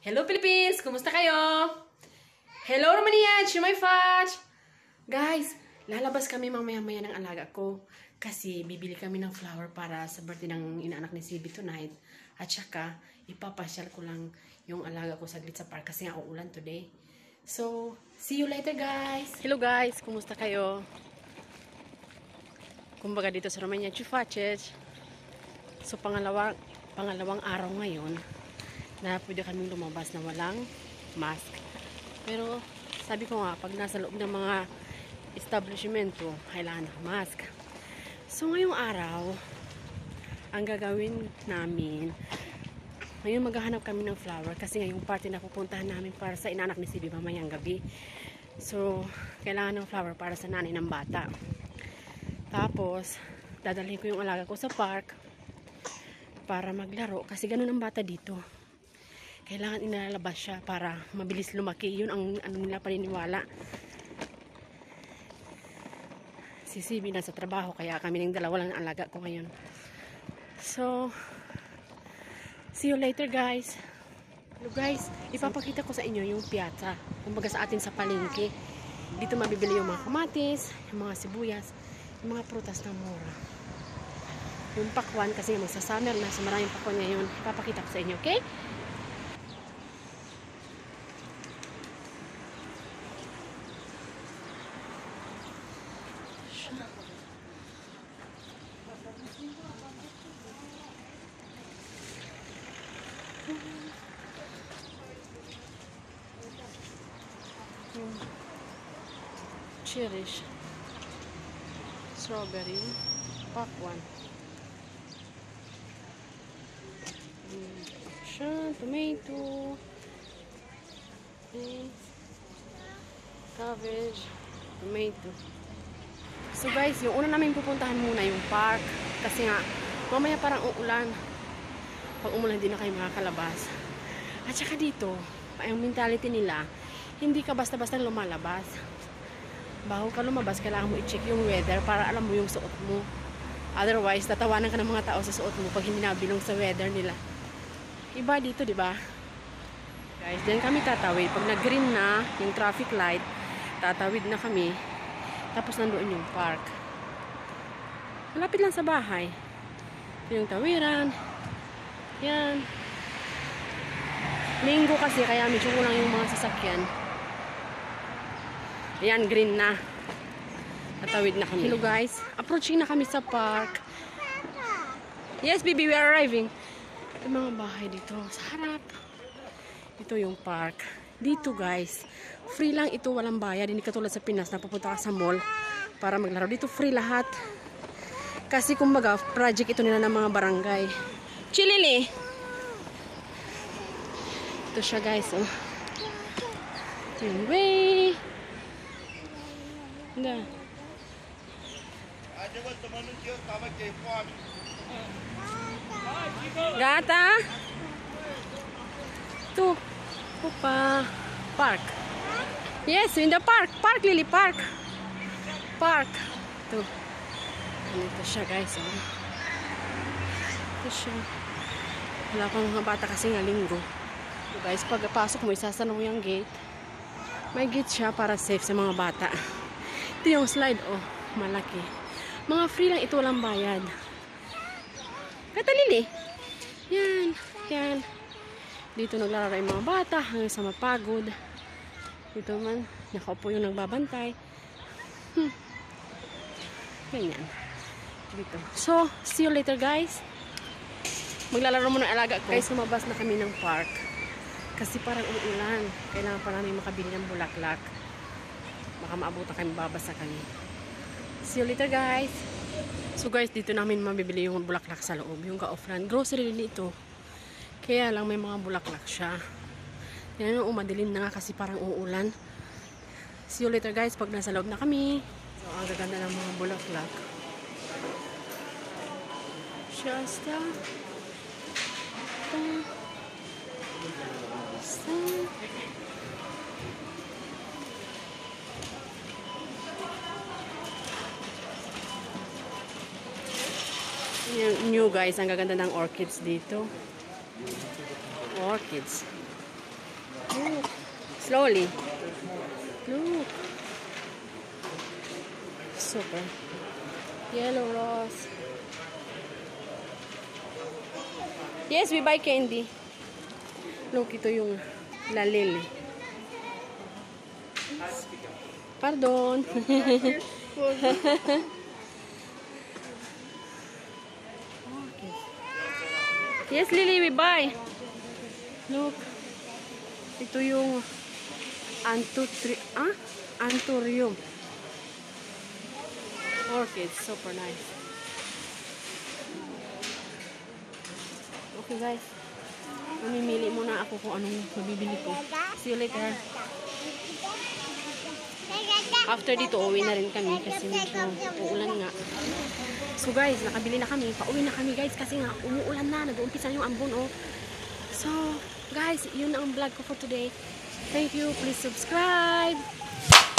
Hello Philippines! Kumusta kayo? Hello Romania! Chumay fat! Guys, lalabas kami mamaya-maya ng alaga ko. Kasi bibili kami ng flower para sa birthday ng inaanak ni CB tonight. At saka, ipapasyal ko lang yung alaga ko saglit sa park kasi nga uulan today. So, see you later guys! Hello guys! Kumusta kayo? Kumbaga dito sa Romania, Chufachet. So, pangalawang araw ngayon na pwede kaming lumabas na walang mask. Pero, sabi ko nga, pag nasa loob ng mga establishmento, kailangan ng mask. So, ngayong araw, ang gagawin namin, ngayon maghahanap kami ng flower kasi ngayong party na pupuntahan namin para sa inanak ni CB mamayang gabi. So, kailangan ng flower para sa nanay ng bata. Tapos, dadalhin ko yung alaga ko sa park para maglaro kasi ganun ang bata dito. Kailangan inalalabas siya para mabilis lumaki. Yun ang ano nila paniniwala. Si CB nasa trabaho kaya kami ng dalawa lang ng alaga ko ngayon. So, see you later guys. Hello guys, ipapakita ko sa inyo yung piazza. Kumbaga sa atin sa palengke. Dito mabibili yung mga kamatis, yung mga sibuyas, yung mga prutas na mura. Yung pakwan kasi magsa-summer na, so maraming pakwan ngayon. Ipapakita ko sa inyo, okay? Cherish, strawberry, pakwan, tomato, cabbage, tomato. So guys, yung una namin pupuntahan muna yung park kasi nga mamaya parang uulan. Pag umulan din na kayo makakalabas. At saka dito, yung mentality nila, hindi ka basta-basta lumalabas. Bago ka lumabas, kailangan mo i-check yung weather para alam mo yung suot mo. Otherwise, tatawanan ka ng mga tao sa suot mo pag hindi nabilong sa weather nila. Iba dito, di ba? Guys, diyan kami tatawid. Pag nag-green na yung traffic light, tatawid na kami. Tapos nandoon yung park. Malapit lang sa bahay. Ito yung tawiran. Yan. Linggo kasi, kaya medyo kulang yung mga sasakyan. Ayan, green na. Tatawid na kami. Hello guys, approaching na kami sa park. Yes, baby, we are arriving. Ito mga bahay dito sa harap. Ito yung park. Dito guys, free lang ito, walang bayad. Hindi katulad sa Pinas na pupunta ka sa mall para maglaro. Dito free lahat. Kasi kumbaga, project ito nila ng mga barangay. Chilili! Ito siya guys, oh. Ito yung way. Da. Gata. Tu. Opa. Park. Yes, in the park. Park, Lily, park. Park. Tu. Ito siya, guys. Oh. Ito siya. Wala pang mga bata kasi nga linggo. So, guys, pagpasok mo, isasanong yung gate. May gate siya para safe sa mga bata. Ito yung slide, oh, malaki. Mga free lang ito, walang bayad. Katalili. Yan, yan. Dito naglalaro yung mga bata hanggang sa mapagod. Dito man, nakaupo yung nagbabantay. Ganyan. Dito. So, see you later guys. Maglalaro muna alaga ko. Guys, lumabas na kami ng park. Kasi parang uulan. Kailangan pa namin makabili ng bulaklak. Baka maabutan kami, babasa kami. See you later guys. So guys, dito namin mabibili yung bulaklak sa loob. Yung ka-offline. Grocery din ito. Kaya lang may mga bulaklak siya. Yan yung umadilim na nga kasi parang uulan. See you later guys pag nasa loob na kami. So ang gaganda ng mga bulaklak. Shasta. New guys, ang gaganda ng orchids dito. Orchids. Look. Slowly. Look. Super. Yellow rose. Yes, we buy candy. Look, ito yung la lily. Pardon. Okay. Yes, Lily, we buy. Look. Ito yung anthurium. Orchid, super nice. Okay guys, mamimili muna ako kung anong mabibili ko. See you later. After dito, uwi na rin kami kasi medyo uulan nga. So guys, nakabili na kami. Pauwi na kami guys kasi nga umuulan na. Nag-uumpisa na yung ambon oh. So guys, yun ang vlog ko for today. Thank you. Please subscribe.